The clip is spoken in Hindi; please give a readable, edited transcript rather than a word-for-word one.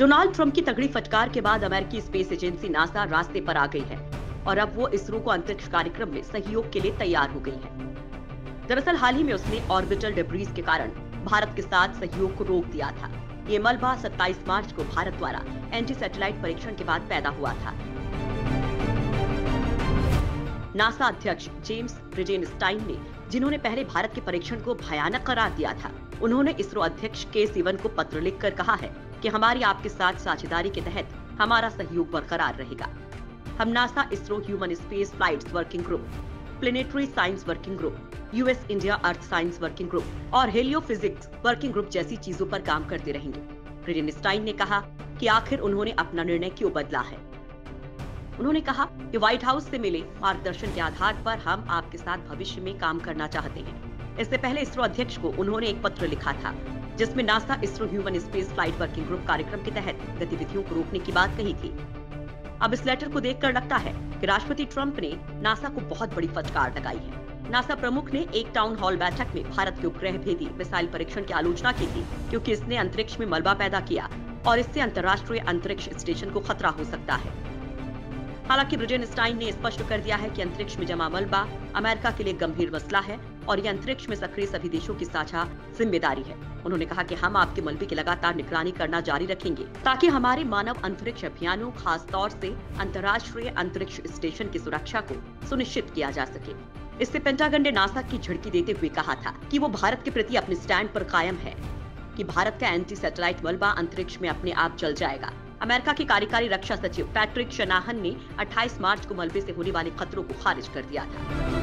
डोनाल्ड ट्रंप की तगड़ी फटकार के बाद अमेरिकी स्पेस एजेंसी नासा रास्ते पर आ गई है और अब वो इसरो को अंतरिक्ष कार्यक्रम में सहयोग के लिए तैयार हो गई है। दरअसल हाल ही में उसने ऑर्बिटल डिब्रीज के कारण भारत के साथ सहयोग को रोक दिया था। ये मलबा 27 मार्च को भारत द्वारा एंटी सैटेलाइट परीक्षण के बाद पैदा हुआ था। नासा अध्यक्ष जेम्स ब्रिडेनस्टाइन ने, जिन्होंने पहले भारत के परीक्षण को भयानक करार दिया था, उन्होंने इसरो अध्यक्ष के सिवन को पत्र लिखकर कहा है कि हमारी आपके साथ साझेदारी के तहत हमारा सहयोग बरकरार रहेगा। हम NASA ISRO human space flights working group, planetary science working group, US India earth science working group और हेलियोफिजिक्स वर्किंग ग्रुप जैसी चीजों पर काम करते रहेंगे। ब्रिडेनस्टाइन ने कहा कि आखिर उन्होंने अपना निर्णय क्यों बदला है। उन्होंने कहा कि व्हाइट हाउस से मिले मार्गदर्शन के आधार पर हम आपके साथ भविष्य में काम करना चाहते हैं। इससे पहले इसरो अध्यक्ष को उन्होंने एक पत्र लिखा था जिसमें NASA ISRO human space flight working group कार्यक्रम के तहत गतिविधियों को रोकने की बात कही थी। अब इस लेटर को देखकर लगता है कि राष्ट्रपति ट्रंप ने नासा को बहुत बड़ी फटकार लगाई है। नासा प्रमुख ने एक टाउन हॉल बैठक में भारत के उपग्रह भेदी मिसाइल परीक्षण की आलोचना की थी, क्योंकि इसने अंतरिक्ष में मलबा पैदा किया और इससे अंतर्राष्ट्रीय अंतरिक्ष स्टेशन को खतरा हो सकता है। हालांकि ब्रिडेनस्टाइन ने स्पष्ट कर दिया है कि अंतरिक्ष में जमा मलबा अमेरिका के लिए गंभीर मसला है और ये अंतरिक्ष में सक्रिय सभी देशों की साझा जिम्मेदारी है। उन्होंने कहा कि हम आपके मलबे की लगातार निगरानी करना जारी रखेंगे ताकि हमारे मानव अंतरिक्ष अभियानों, खास तौर से अंतर्राष्ट्रीय अंतरिक्ष स्टेशन की सुरक्षा को सुनिश्चित किया जा सके। इससे पेंटागन ने नासा की झड़की देते हुए कहा था कि वो भारत के प्रति अपने स्टैंड पर कायम है कि भारत का एंटी सैटेलाइट मलबा अंतरिक्ष में अपने आप जल जाएगा। अमेरिका के कार्यकारी रक्षा सचिव पैट्रिक शनाहन ने 28 मार्च को मलबे से होने वाले खतरों को खारिज कर दिया था।